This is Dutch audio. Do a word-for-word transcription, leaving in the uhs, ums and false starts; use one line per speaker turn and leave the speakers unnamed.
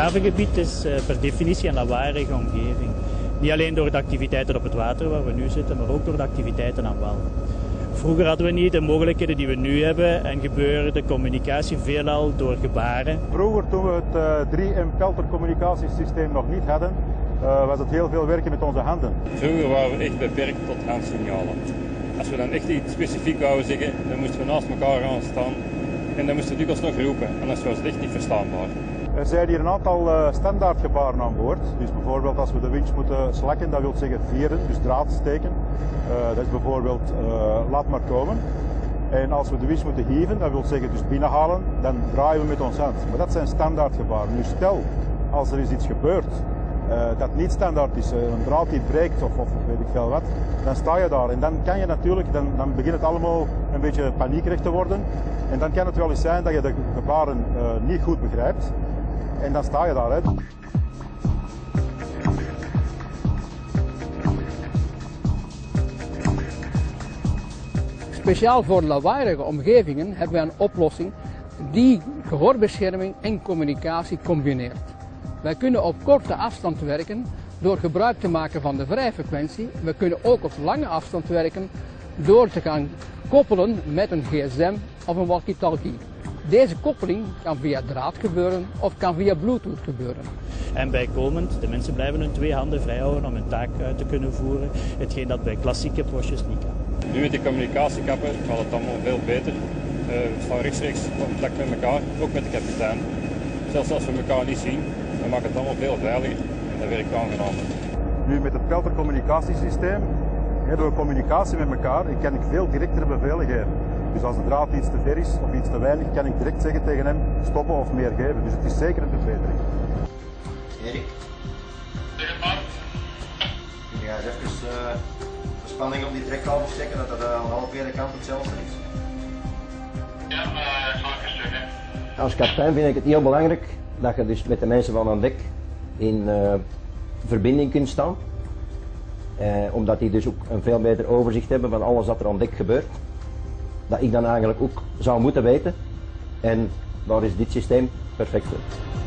havengebied is uh, per definitie een lawaaiige omgeving. Niet alleen door de activiteiten op het water waar we nu zitten, maar ook door de activiteiten aan wal. Vroeger hadden we niet de mogelijkheden die we nu hebben en gebeurde communicatie veelal door gebaren.
Vroeger, toen we het uh, drie M-Pelter communicatiesysteem nog niet hadden, uh, was het heel veel werken met onze handen.
Vroeger waren we echt beperkt tot handsignalen. Als we dan echt iets specifiek wouden zeggen, dan moesten we naast elkaar gaan staan en dan moesten we dikwijls nog roepen, anders was het echt niet verstaanbaar.
Er zijn hier een aantal uh, standaardgebaren aan boord. Dus bijvoorbeeld als we de winch moeten slakken, dat wil zeggen vieren, dus draad steken. Uh, dat is bijvoorbeeld uh, laat maar komen. En als we de winch moeten hieven, dat wil zeggen dus binnenhalen, dan draaien we met ons hand. Maar dat zijn standaardgebaren. Nu stel, als er is iets gebeurt uh, dat niet standaard is, uh, een draad die breekt of, of weet ik veel wat, dan sta je daar. En dan kan je natuurlijk, dan, dan begint het allemaal een beetje paniekerig te worden. En dan kan het wel eens zijn dat je de gebaren uh, niet goed begrijpt. En dan sta je daar. Hè.
Speciaal voor lawaaierige omgevingen hebben we een oplossing die gehoorbescherming en communicatie combineert. Wij kunnen op korte afstand werken door gebruik te maken van de vrijfrequentie. We kunnen ook op lange afstand werken door te gaan koppelen met een gsm of een walkie-talkie. Deze koppeling kan via draad gebeuren of kan via Bluetooth gebeuren.
En bijkomend, de mensen blijven hun twee handen vrij houden om hun taak uit te kunnen voeren, hetgeen dat bij klassieke postjes niet kan.
Nu met die communicatiekappen gaat het allemaal veel beter. Uh, we staan rechtstreeks in contact met elkaar, ook met de kapitein. Zelfs als we elkaar niet zien, dan maakt het allemaal veel veiliger en dat werkt aangenamer.
Nu met het Pelter communicatiesysteem hebben we communicatie met elkaar en kan ik veel directere bevelen geven. Dus als de draad iets te ver is of iets te weinig, kan ik direct zeggen tegen hem stoppen of meer geven. Dus het is zeker een verbetering.
Erik? Kun je eens even uh, de spanning op die trekkabel checken, dat dat uh, aan alle twee kanten hetzelfde is?
Ja, maar ik zal even checken.
Als kapitein vind ik het heel belangrijk dat je dus met de mensen van aan dek in uh, verbinding kunt staan. Uh, omdat die dus ook een veel beter overzicht hebben van alles wat er aan dek gebeurt. Dat ik dan eigenlijk ook zou moeten weten. En daar is dit systeem perfect voor.